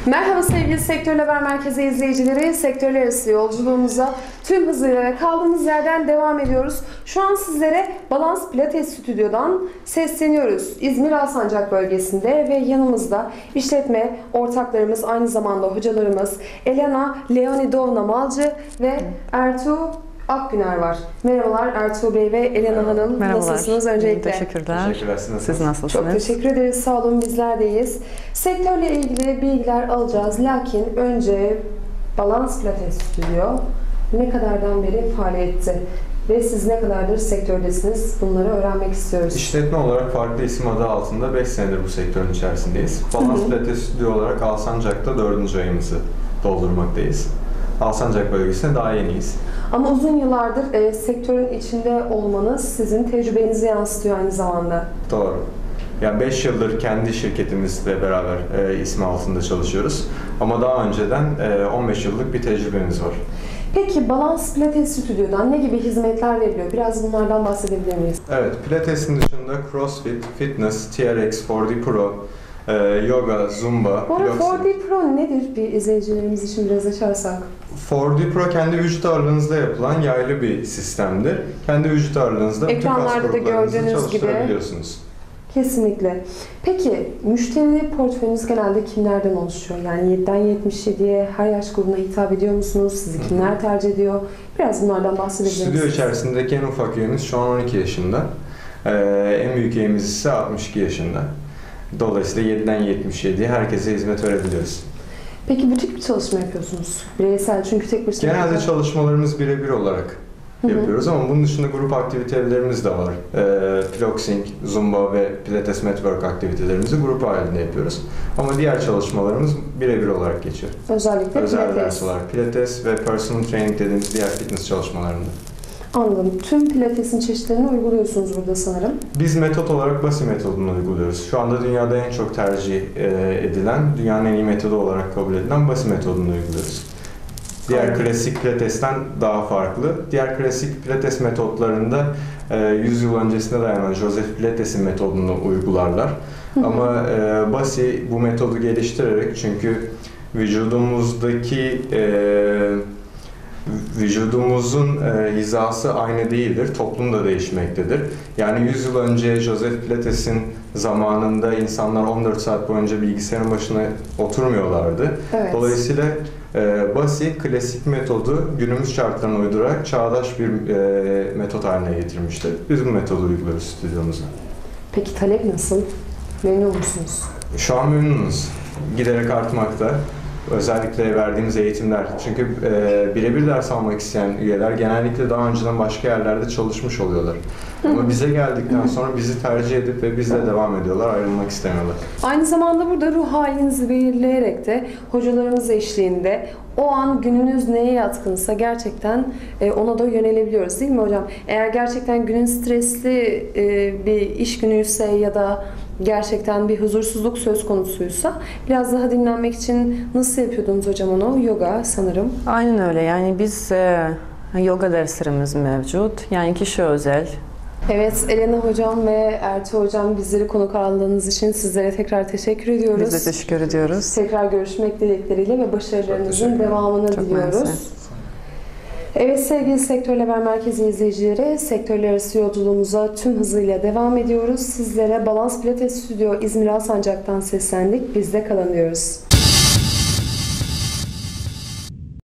Merhaba sevgili Sektör Haber Merkezi izleyicileri. Sektörler arası yolculuğumuza tüm hızıyla ve kaldığımız yerden devam ediyoruz. Şu an sizlere Balans Pilates Stüdyo'dan sesleniyoruz. İzmir Alsancak bölgesinde ve yanımızda işletme ortaklarımız, aynı zamanda hocalarımız Elena Leonidovna Malcı ve Ertuğ Akgüner var. Merhabalar Ertuğ Bey ve Elena Hanım. Merhabalar. Nasılsınız öncelikle? Teşekkürler. Teşekkürler. Siz nasılsınız? Çok teşekkür ederiz. Sağ olun, bizler deyiz. Sektörle ilgili bilgiler alacağız. Lakin önce Balans Pilates Stüdyo ne kadardan beri faaliyette ve siz ne kadardır sektördesiniz? Bunları öğrenmek istiyoruz. İşletme olarak farklı isim adı altında 5 senedir bu sektörün içerisindeyiz. Balans Pilates Stüdyo olarak Alsancak'ta 4. ayımızı doldurmaktayız. Alsancak bölgesine daha yeniyiz. Ama uzun yıllardır sektörün içinde olmanız sizin tecrübenizi yansıtıyor aynı zamanda. Doğru. Yani 5 yıldır kendi şirketimizle beraber ismi altında çalışıyoruz. Ama daha önceden 15 yıllık bir tecrübemiz var. Peki Balans Pilates Stüdyo'dan ne gibi hizmetler veriliyor? Biraz bunlardan bahsedebilir miyiz? Evet, Pilates'in dışında CrossFit, Fitness, TRX, 4D Pro, yoga, zumba, Bu arada piloxing. 4D Pro nedir? Bir izleyicilerimiz için biraz açarsak. 4D Pro kendi vücut ağırlığınızda yapılan yaylı bir sistemdir. Kendi vücut ağırlığınızda bütün kas Ekranlarda da gruplarınızı gördüğünüz gibi. çalıştırabiliyorsunuz. Kesinlikle. Peki müşteri portföyünüz genelde kimlerden oluşuyor? Yani 7'den 77'ye her yaş grubuna hitap ediyor musunuz? Sizi kimler tercih ediyor? Biraz bunlardan bahsedebilir misiniz? Stüdyo içerisindeki en ufak üyemiz şu an 12 yaşında. En büyük üyemiz ise 62 yaşında. Dolayısıyla 7'den 77'ye herkese hizmet verebiliyoruz. Peki butik bir çalışma yapıyorsunuz? Bireysel, çünkü tek başına... Genelde çalışmalarımız birebir olarak yapıyoruz ama bunun dışında grup aktivitelerimiz de var. Piloxing, Zumba ve Pilates Network aktivitelerimizi grup halinde yapıyoruz. Ama diğer çalışmalarımız birebir olarak geçiyor. Özellikle Özel Pilates. ders olarak Pilates ve Personal Training dediğimiz diğer fitness çalışmalarında. Anladım. Tüm Pilates'in çeşitlerini uyguluyorsunuz burada sanırım. Biz metot olarak Basi metodunu uyguluyoruz. Şu anda dünyada en çok tercih edilen, dünyanın en iyi metodu olarak kabul edilen Basi metodunu uyguluyoruz. Diğer klasik pilates'ten daha farklı. Diğer klasik pilates metotlarında 100 yıl öncesine dayanan Joseph Pilates'in metodunu uygularlar. Ama Basi bu metodu geliştirerek, çünkü vücudumuzun hizası aynı değildir, toplum da değişmektedir. Yani 100 yıl önce Joseph Pilates'in zamanında insanlar 14 saat boyunca bilgisayarın başına oturmuyorlardı. Evet. Dolayısıyla Basi klasik metodu günümüz şartlarına uydurarak çağdaş bir metot haline getirmiştir. Biz bu metodu uyguluyoruz stüdyomuzda. Peki talep nasıl? Memnun musunuz? Şu an memnunuz. Giderek artmakta. Özellikle verdiğimiz eğitimler. Çünkü birebir ders almak isteyen üyeler genellikle daha önceden başka yerlerde çalışmış oluyorlar. Ama bize geldikten sonra bizi tercih edip ve bizle devam ediyorlar, ayrılmak istemiyorlar. Aynı zamanda burada ruh halinizi belirleyerek de hocalarımız eşliğinde o an gününüz neye yatkınsa gerçekten ona da yönelebiliyoruz, değil mi hocam? Eğer gerçekten günün stresli bir iş günüyse ya da gerçekten bir huzursuzluk söz konusuysa biraz daha dinlenmek için nasıl yapıyordunuz hocam onu? Yoga sanırım. Aynen öyle. Yani biz yoga derslerimiz mevcut. Yani kişi özel. Evet, Elena hocam ve Ertuğ hocam, bizleri konuk aldığınız için sizlere tekrar teşekkür ediyoruz. Biz de teşekkür ediyoruz. Tekrar görüşmek dilekleriyle ve başarılarınızın devamını diliyoruz. Mersi. Evet sevgili Sektör Haber Merkezi izleyicileri, sektörler arası yolculuğumuza tüm hızıyla devam ediyoruz. Sizlere Balans Pilates Stüdyo İzmir Alsancak'tan seslendik. Bizde kalın diyoruz.